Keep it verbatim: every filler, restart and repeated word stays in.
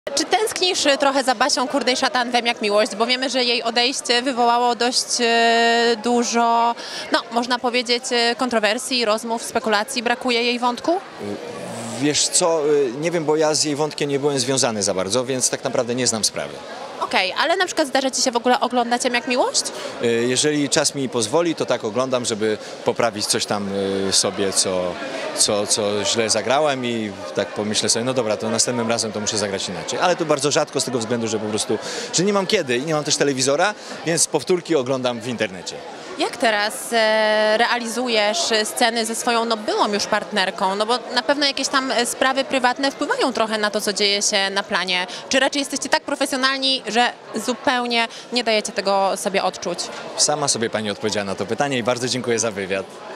Czy tęsknisz trochę za Basią Kurdej-Szatan jak miłość? Bo wiemy, że jej odejście wywołało dość e, dużo, no można powiedzieć, e, kontrowersji, rozmów, spekulacji. Brakuje jej wątku? Wiesz co, nie wiem, bo ja z jej wątkiem nie byłem związany za bardzo, więc tak naprawdę nie znam sprawy. Okej, ale na przykład zdarza Ci się w ogóle oglądać jak miłość? Jeżeli czas mi pozwoli, to tak oglądam, żeby poprawić coś tam sobie, co, co, co źle zagrałem i tak pomyślę sobie, no dobra, to następnym razem to muszę zagrać inaczej. Ale to bardzo rzadko z tego względu, że po prostu, że nie mam kiedy i nie mam też telewizora, więc powtórki oglądam w internecie. Jak teraz e, realizujesz sceny ze swoją no, byłą już partnerką? No bo na pewno jakieś tam sprawy prywatne wpływają trochę na to, co dzieje się na planie. Czy raczej jesteście tak profesjonalni, że zupełnie nie dajecie tego sobie odczuć? Sama sobie pani odpowiedziała na to pytanie i bardzo dziękuję za wywiad.